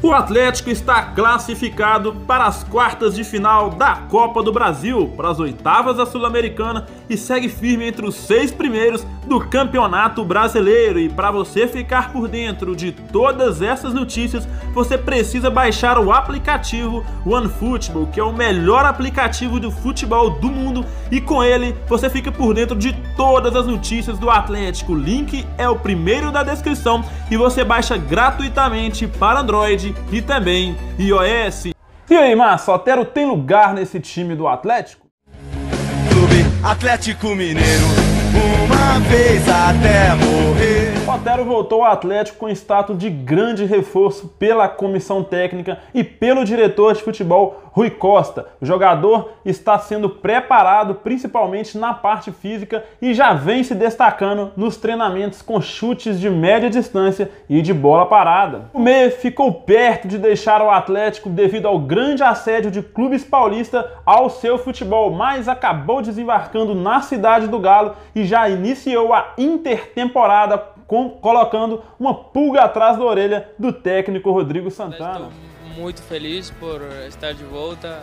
O Atlético está classificado para as quartas de final da Copa do Brasil, para as oitavas da Sul-Americana e segue firme entre os 6 primeiros do Campeonato Brasileiro. E para você ficar por dentro de todas essas notícias, você precisa baixar o aplicativo OneFootball, que é o melhor aplicativo de futebol do mundo, e com ele você fica por dentro de todas as notícias do Atlético. O link é o primeiro da descrição e você baixa gratuitamente para Android e também iOS. E aí, Márcio, Otero tem lugar nesse time do Atlético? Clube Atlético Mineiro, uma vez até morrer. Otero voltou ao Atlético com status de grande reforço pela comissão técnica e pelo diretor de futebol Rui Costa. O jogador está sendo preparado principalmente na parte física e já vem se destacando nos treinamentos com chutes de média distância e de bola parada. O meia ficou perto de deixar o Atlético devido ao grande assédio de clubes paulistas ao seu futebol, mas acabou desembarcando na cidade do Galo e já iniciou a intertemporada colocando uma pulga atrás da orelha do técnico Rodrigo Santana. Estou muito feliz por estar de volta,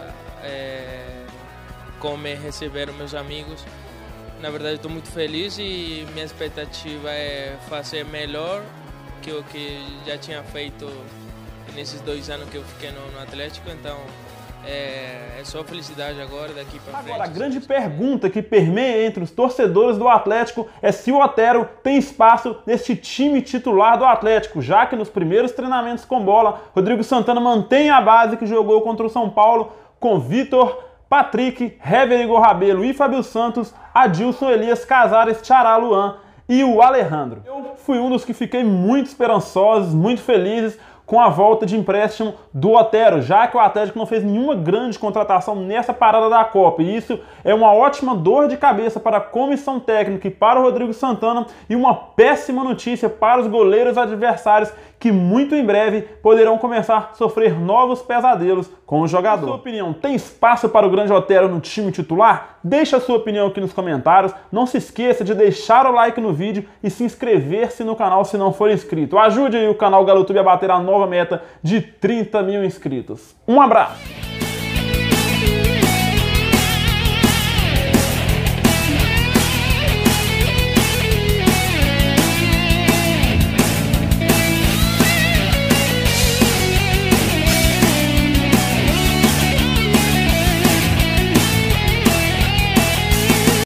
como me receberam meus amigos. Na verdade, estou muito feliz e minha expectativa é fazer melhor que o que já tinha feito nesses 2 anos que eu fiquei no Atlético. Então, é só felicidade agora, daqui para frente. Agora, a grande pergunta que permeia entre os torcedores do Atlético é se o Otero tem espaço neste time titular do Atlético, já que nos primeiros treinamentos com bola, Rodrigo Santana mantém a base que jogou contra o São Paulo com Vitor, Patrick, Hever Igor Rabelo e Fábio Santos, Adilson, Elias, Casares, Tchará, Luan e o Alejandro. Eu fui um dos que fiquei muito esperançosos, muito felizes com a volta de empréstimo do Otero, já que o Atlético não fez nenhuma grande contratação nessa parada da Copa. E isso é uma ótima dor de cabeça para a comissão técnica e para o Rodrigo Santana, e uma péssima notícia para os goleiros adversários, que muito em breve poderão começar a sofrer novos pesadelos com o jogador. Na sua opinião, tem espaço para o grande Otero no time titular? Deixa a sua opinião aqui nos comentários. Não se esqueça de deixar o like no vídeo e se inscrever-se no canal se não for inscrito. Ajude aí o canal GaloTube a bater a nova meta de 30 mil inscritos. Um abraço!